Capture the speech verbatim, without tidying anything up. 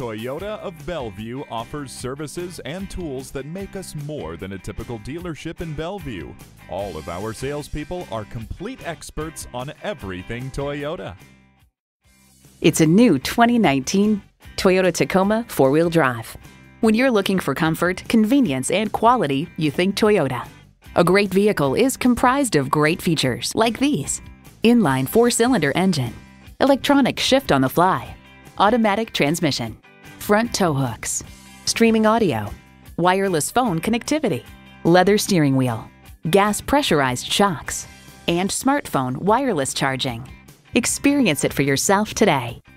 Toyota of Bellevue offers services and tools that make us more than a typical dealership in Bellevue. All of our salespeople are complete experts on everything Toyota. It's a new twenty nineteen Toyota Tacoma four-wheel drive. When you're looking for comfort, convenience, and quality, you think Toyota. A great vehicle is comprised of great features like these: inline four-cylinder engine, electronic shift on the fly, automatic transmission, front tow hooks, streaming audio, wireless phone connectivity, leather steering wheel, gas pressurized shocks, and smartphone wireless charging. Experience it for yourself today.